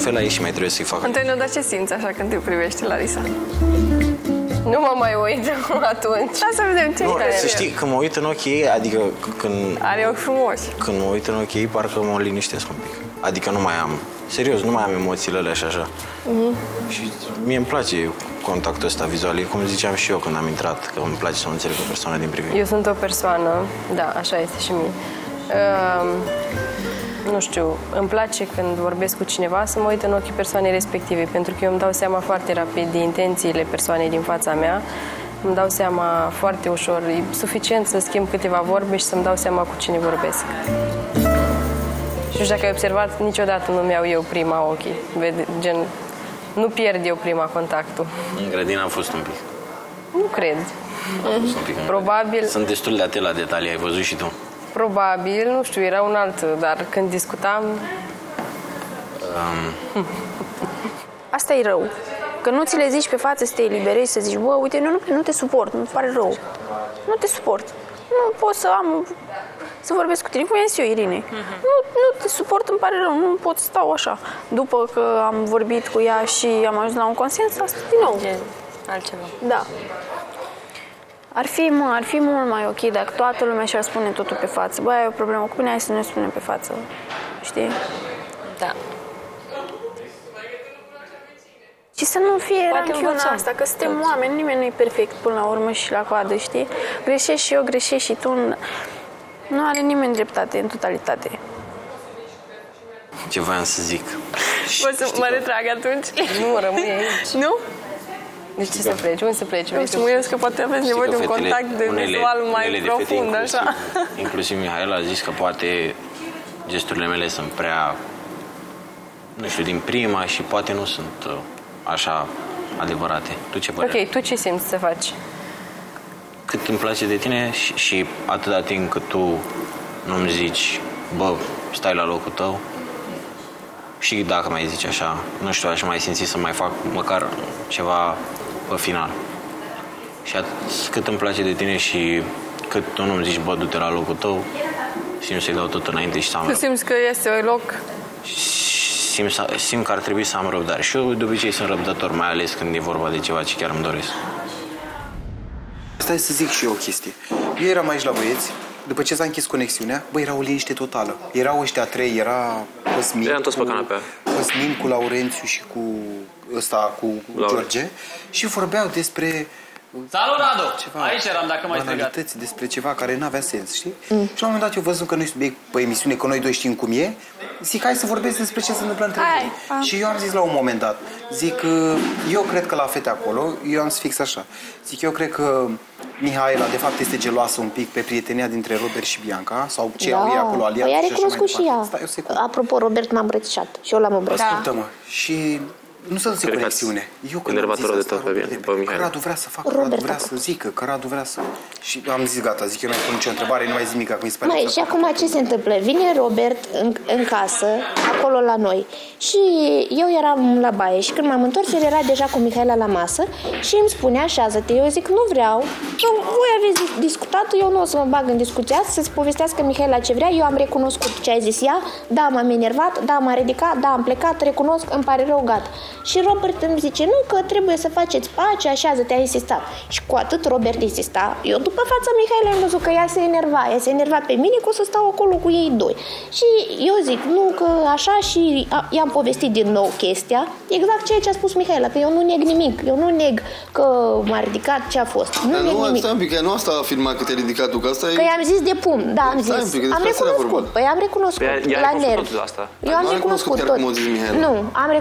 fel aici și mai trebuie să-i fac. Antonio, dar ce simți așa când te privești, Larisa? Nu mă mai uit atunci. Hai să vedem ce e. Să știi, când mă uit în ochii ei, adică când... Are ochi frumoși. Când mă uit în ochii ei, parcă mă liniștesc un pic. Adică nu mai am, serios, nu mai am emoțiile alea și așa. Și mie îmi place contactul ăsta vizual. E cum ziceam și eu când am intrat, că îmi place să mă înțeleg o persoană din privire. Eu sunt o persoană, da, așa este și mie. Nu știu, îmi place când vorbesc cu cineva să mă uit în ochii persoanei respective, pentru că eu îmi dau seama foarte rapid de intențiile persoanei din fața mea. Îmi dau seama foarte ușor. E suficient să schimb câteva vorbe și să-mi dau seama cu cine vorbesc. Și nu știu dacă ai observat, niciodată nu-mi iau eu prima ochii. Gen, nu pierd eu prima contactul. În grădină am fost un pic. Nu cred. Probabil... Sunt destul de atent la detalii, ai văzut și tu. Probabil, nu știu, era un alt, dar când discutam... Asta e rău. Că nu ți le zici pe față să te eliberezi, să zici, bă, uite, nu te suport, nu-mi pare rău. Nu te suport. Nu pot să vorbesc cu tine, cum i-am zis eu, Irine. Nu te suport, îmi pare rău, nu pot să stau așa. După că am vorbit cu ea și am ajuns la un consens, asta din nou. Altceva. Da. Ar fi mult mai ok dacă toată lumea și-ar spune totul pe față. Băi, ai o problemă cu mine, hai să ne spunem pe față. Știi? Da. Și să nu fie ranchiuna asta, că suntem oameni, nimeni nu e perfect până la urmă și la coadă, știi? Greșești și eu, greșești și tu. Nu are nimeni dreptate în totalitate. Ce voiam să zic? Poți să mă retrag atunci? Nu, rămâi aici. Nu? Deci ce să pleci? Unde să pleci? Nu știu, mă gândesc că poate aveți nevoie de un contact de vizual mai profund, așa. Inclusiv Mihaela a zis că poate gesturile mele sunt prea, nu știu, din prima și poate nu sunt așa adevărate. Tu ce părere? Ok, tu ce simți să faci? Cât îmi place de tine și atâta timp cât tu nu-mi zici, bă, stai la locul tău, și dacă mai zici așa, nu știu, aș mai simți să mai fac măcar ceva pe final. Și cât îmi place de tine și cât tu nu-mi zici, bă, du-te la locul tău, simt să-i dau tot înainte și să am... Tu simți că este loc? Simt că ar trebui să am răbdare. Și eu de obicei sunt răbdător, mai ales când e vorba de ceva ce chiar îmi doresc. Stai să zic și eu o chestie. Eu eram aici la băieți, după ce s-a închis conexiunea, bă, era o liniște totală. Erau ăștia trei, era Cosmin, eram toți pe canapea. Cosmin cu Laurențiu și cu ăsta, cu George, și vorbeau despre... Salut, Radu! Ceva, aici eram, dacă m-ai strigat. Despre ceva care n-avea sens, știi? Și la un moment dat eu văzut că nu-i subiect pe emisiune, că noi doi știm cum e, zic, hai să vorbesc despre ce se întâmplă între voi. Și eu am zis la un moment dat, zic, eu cred că la fete acolo, eu am zis fix așa, zic, eu cred că Mihaela, de fapt, este geloasă un pic pe prietenia dintre Robert și Bianca, sau ce au ei acolo aliat. Păi a recunoscut și ea. Stai o secundă. Apropo, Robert m-a îmbrățișat și eu l-am îmbrățișat. Ascultă-mă, și... Nu să duce conexiune. Eu când am zis asta, că Radu vrea să facă, Radu vrea să zică, că Radu vrea să... Și am zis, gata, zic, eu nu mai pun nicio întrebare, nu mai zic nimic, că mi se pare... Măi, și acum ce se întâmplă? Vine Robert în casă, acolo la noi, și eu eram la baie și când m-am întors, el era deja cu Mihaela la masă și îmi spune, așează-te. Eu zic, nu vreau, că voi aveți discutat, eu nu o să mă bag în discuția, să-ți povestească Mihaela ce vrea, eu am recunoscut ce ai zis ea, da, m-am enervat, da, m-a ridicat, da, am plecat, recunosc, îmi pare rău, gata. Și Robert îmi zice, nu, că trebuie să faceți pace, așează-te, a insistat. Și cu atât Robert insista, eu după fața Mihaela am văzut că ea se enerva pe mine, că o să stau acolo cu ei doi. Și eu zic, nu, că așa, și i-am povestit din nou chestia, exact ceea ce a spus Mihaela, că eu nu neg nimic, eu nu neg că m-a ridicat ce a fost. Nu neg nimic. Stai un pic, că nu asta a afirmat că te-ai ridicat tu, că asta e... Că i-am zis de pumn, da, am zis. Am recunoscut, păi am recunoscut la nervi. Eu am recunoscut tot. Nu,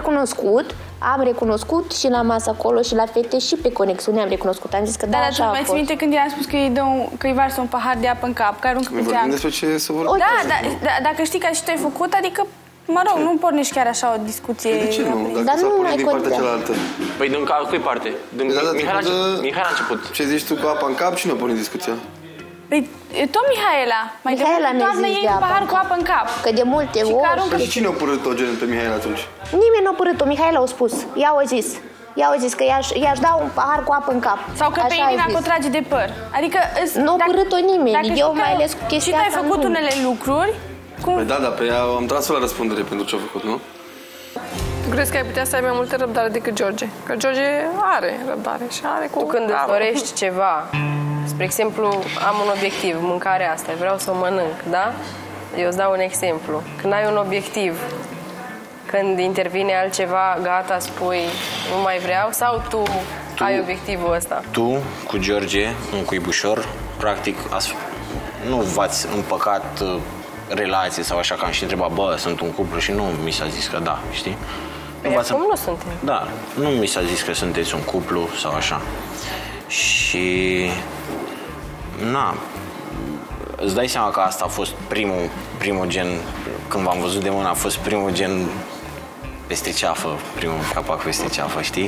am recunoscut și la masă acolo și la fete și pe conexiune am recunoscut. Am zis că da, așa a fost. Mai ții minte când i-am spus că îi varsă un pahar de apă în cap, că aruncă pe geam? Vorbim despre ce să vorbim. Da, dacă știi că și tu ai făcut, adică, mă rog, nu pornești chiar așa o discuție. De ce nu? Dacă s-a pornit din partea cealaltă. Păi din cui parte? Mihaela a început. Ce zici tu cu apa în cap? Cine a pornit discuția? Păi, tot Mihaela. Mihaela mi-a zis de pahar cu apă în cap. Că de multe ori... Și cine a părât-o gen pe Mihaela atunci? Nimeni nu a părât-o, Mihaela a spus. Ea a zis că i-aș da un pahar cu apă în cap. Sau că pe Irina că o trage de păr. Adică... Nu a părât-o nimeni, eu mai ales cu chestia asta. Și tu ai făcut unele lucruri. Păi da, pe ea am tras-o la răspundere pentru ce a făcut, nu? Tu crezi că ai putea să ai mai multă răbdare decât George? Că George are răbdare și are cu... Tu când îți dorești ceva, spre exemplu, am un obiectiv, mâncarea asta, vreau să o mănânc, da? Eu îți dau un exemplu. Când ai un obiectiv, când intervine altceva, gata, spui, nu mai vreau, sau tu ai obiectivul ăsta? Tu, cu George, un cuibușor, practic, nu v-ați împăcat relații sau așa, că am și întrebat, bă, sunt un cuplu și nu mi s-a zis că da, știi? Păi acum nu suntem. Da, nu mi s-a zis că sunteți un cuplu sau așa. Și... na, îți dai seama că asta a fost primul gen, când v-am văzut de mână, a fost primul gen peste ceafă, primul capac peste ceafă, știi?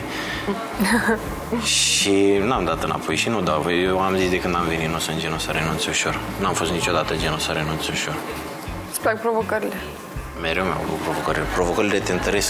Și n-am dat înapoi și nu dau. Eu am zis de când am venit, nu sunt genul să renunț ușor. N-am fost niciodată genul să renunț ușor. Îți plac provocările? Mereu mi-au plăcut provocările. Provocările te întăresc.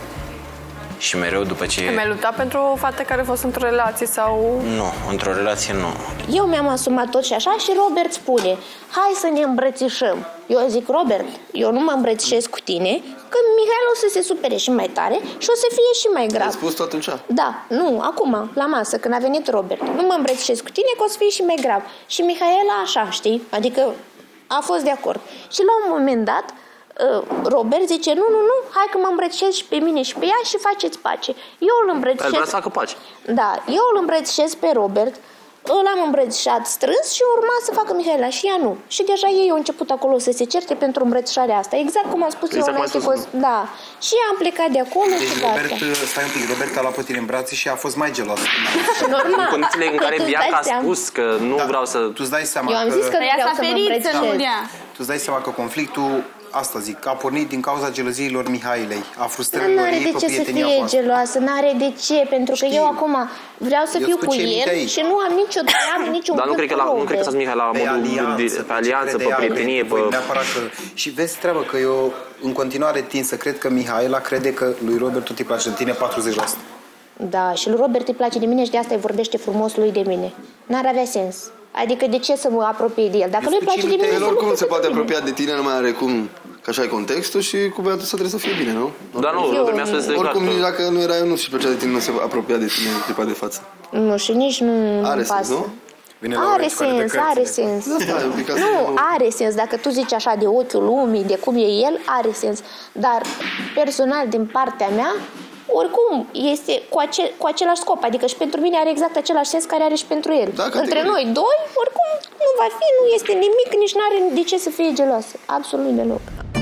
Și mereu după ce... Ai mai luptat pentru o fată care a fost într-o relație sau... Nu, într-o relație nu. Eu mi-am asumat tot și așa și Robert spune, hai să ne îmbrățișăm. Eu zic, Robert, eu nu mă îmbrățișez cu tine, că Mihaela o să se supere și mai tare și o să fie și mai grav. Ai spus-o atunci? Da, nu, acum, la masă, când a venit Robert. Nu mă îmbrățișez cu tine, că o să fie și mai grav. Și Mihaela așa, știi? Adică a fost de acord. Și la un moment dat, Robert zice, nu, hai că mă îmbrățișez și pe mine și pe ea și faceți pace. Eu îl îmbrățișez... El vrea să facă pace. Da, eu îl îmbrățișez pe Robert, l-am îmbrățișat strâns și urma să facă Mihaela și ea nu. Și deja ei au început acolo să se certe pentru îmbrățișarea asta. Exact cum am spus eu înainte. Da. Și am plecat de acolo. Deci Robert, stai un pic, Robert a luat pe tine în brațe și a fost mai gelos. Normal. În condițiile în care Bianca a spus că nu vreau să... Tu îți dai seama eu am zis că nu vreau să mă îmbrățișez. Tu îți dai seama că conflictul, asta zic, a pornit din cauza geloziilor Mihailei, a frustrărilor N-are ei de pe ce să prietenia fie voastră. geloasă, n-are de ce, pentru că eu acum vreau să fiu cu el și nu am nicio treabă, niciun Dar nu cred că s-a Mihaela la modul pe alianță, pe prietenie, pe... Și vezi treabă că eu în continuare tind să cred că Mihaela crede că lui Robert tot îi place de tine 40%. Da, și lui Robert îi place de mine și de asta îi vorbește frumos lui de mine. N-ar avea sens. Adică de ce să mă apropie de el? Dacă nu-i place de mine, el oricum se poate apropia de tine, nu mai are cum, că așa e contextul și cu băiatul ăsta trebuie să fie bine, nu? Dar nu, Robert mi-a spus de clar. Oricum, nici dacă nu era eu, nu și plăcea de tine, nu se apropia de tine în clipa de față. Nu, și nici nu are pasă. sens, nu? Are sens, are sens. Nu, are sens. Dacă tu zici așa de ochiul lumii, de cum e el, are sens. Dar personal, din partea mea, oricum este cu același scop. Adică și pentru mine are exact același sens care are și pentru el. Da, între noi doi, oricum nu va fi, nu este nimic, nici nu are de ce să fie geloasă. Absolut deloc.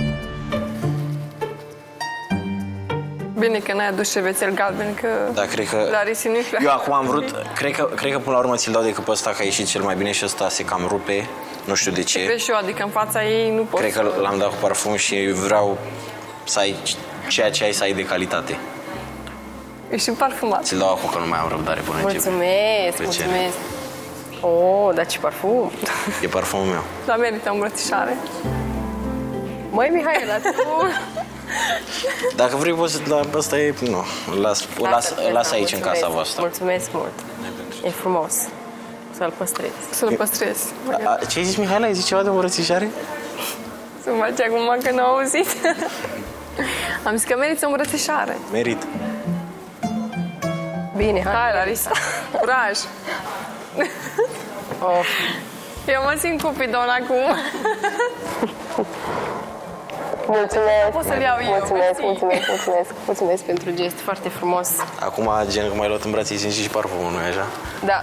Bine că n-ai adus șervețel galben, că... Da, cred că... Larisa nu-i Eu acum am vrut... Cred că până la urmă ți-l dau decât pe ăsta, că a ieșit cel mai bine și ăsta se cam rupe. Nu știu de ce. Vezi și eu, adică în fața ei nu pot. Cred că l-am dat cu parfum și vreau să ai ceea ce ai să ai de calitate. Ești parfumat. Ți-l dau acum că nu mai am răbdare până încep. Mulțumesc. Oh, dar ce parfum. E parfumul meu. Dar merită o îmbrățișare. Măi, Mihaela, tu... Dacă vrei, poți să... Dar ăsta e... Nu. Las aici, în casa voastră. Mulțumesc mult. E frumos. Să-l păstrezi. Să-l păstrezi. Ce ai zis, Mihaela? Ai zis ceva de îmbrățișare? Să mă face acum că n-au auzit. Am zis că merită o îmbrățișare. Merit. Bine, hai, Larisa. Curaj. Oh. Eu mă simt cupidon acum. Mulțumesc. Pot să-l iau eu. Mulțumesc pentru gest, foarte frumos. Acum, gen, că m-ai luat în brațe, simți și parfumul, nu-i așa? Da.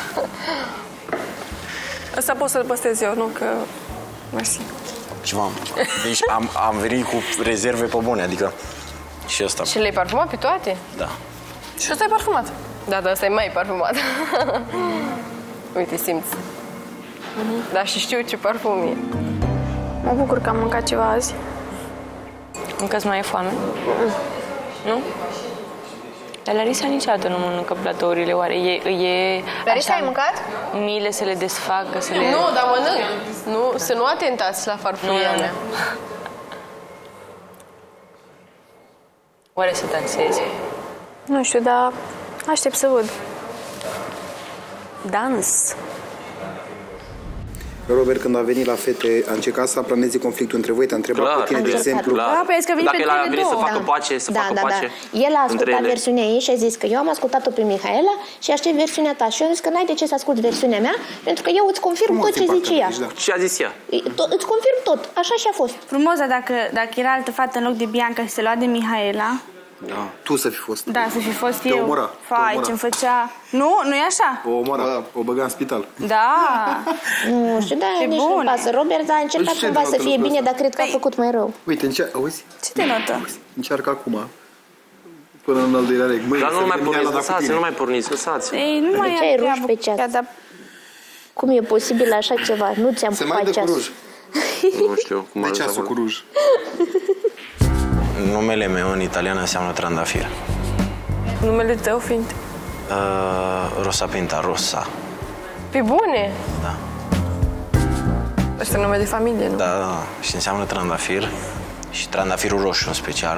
Asta pot să-l păstrez eu, nu că... Mersi. Deci am venit cu rezerve pe bune, adică și ăsta. Și le-ai parfumat pe toate? Da. Și ăsta e parfumat? Da, dar ăsta e mai parfumat. Uite, simți. Da, și știu ce parfum e. Mă bucur că am mâncat ceva azi. Încă-ți mai e foame? Nu? Dar Larisa niciodată nu mănâncă platourile, oare? Larisa, ai mâncat? Miile să le desfacă, să le... Nu, dar mănânc. Nu, să nu atentați la farfuria mea. Oare să dansezi? Nu știu, dar aștept să văd. Dans. Robert, când a venit la fete, a încercat să aplaneze conflictul între voi, te-a întrebat pe tine, de exemplu. Da, păi că Dacă el a venit să facă pace, să facă pace. El a ascultat versiunea ei și a zis că eu am ascultat-o pe Mihaela și aștept versiunea ta. Și eu am zis că n-ai de ce să asculti versiunea mea, pentru că eu îți confirm tot ce zice ea. Ce a zis ea? Îți confirm tot, așa și a fost. Frumos, dar dacă era altă fată în loc de Bianca și se lua de Mihaela... Da. Tu să fi fost. Da, să fi fost eu. Te omora. Fai, ce-mi făcea... Nu e așa? O omora, o băga în spital. Da. Nu știu, da, nici nu pasă. Robert a încercat cumva să fie bine, dar cred că a făcut mai rău. Uite, auzi? Ce te notă? Încearcă acum. Până în al doilea reg. Dar nu mai porniți, lăsați, nu mai porniți, lăsați. Ei, nu mai ce ai ruși pe ceas? Cum e posibil așa ceva? Nu ți-am pupat ceasul. Nu știu cum arăt ceasul cu ruj. Numele meu în italiană înseamnă trandafir. Numele tău fiind? Rosa Pinta, Rosa. Pe bune? Da. Asta e nume de familie, nu? Da, și înseamnă trandafir și trandafirul roșu în special.